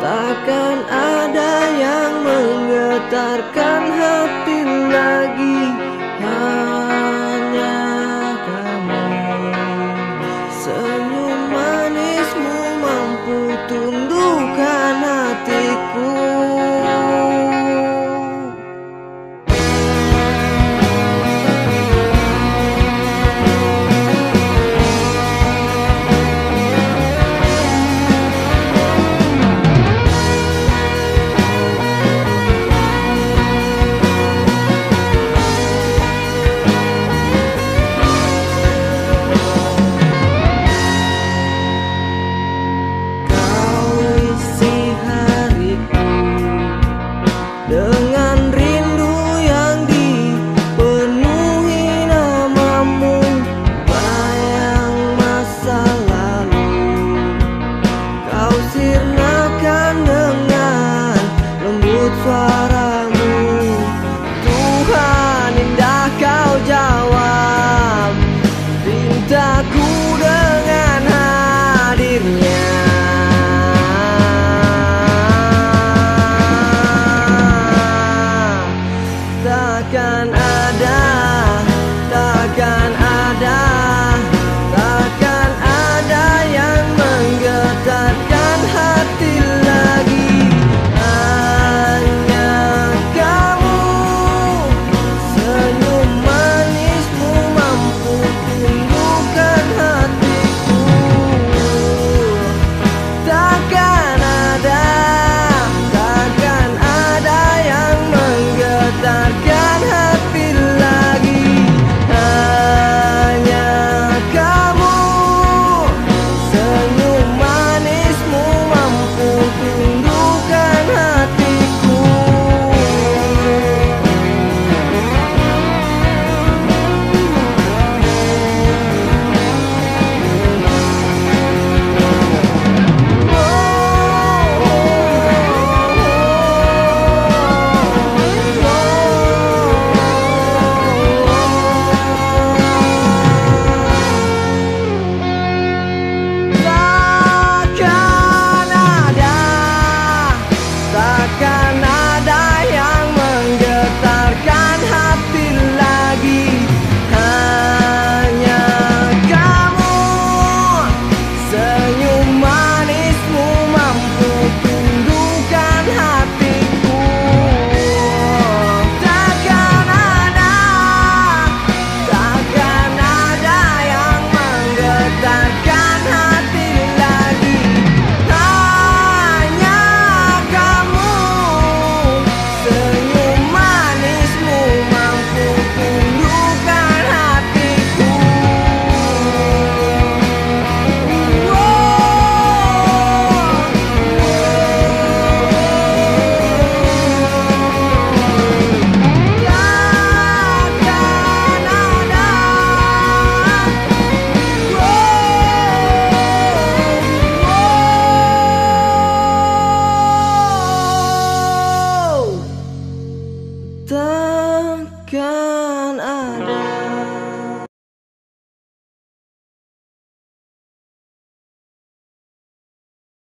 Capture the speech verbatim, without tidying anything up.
takkan ada yang menggetarkan hati lagi. Hanya kamu, senyum manismu mampu tundukkan hatiku. Dengan rindu yang dipenuhi namamu, bayang masa lalu kau sirnakan dengan lembut suaramu. Tuhan, indah kau jawab pintaku dengan hadirnya. Takkan ada, takkan ada, takkan ada yang menggetarkan hati lagi. Hanya kamu, senyum manismu mampu tundukkan hatiku. Takkan ada, takkan ada yang menggetarkan takkan ada.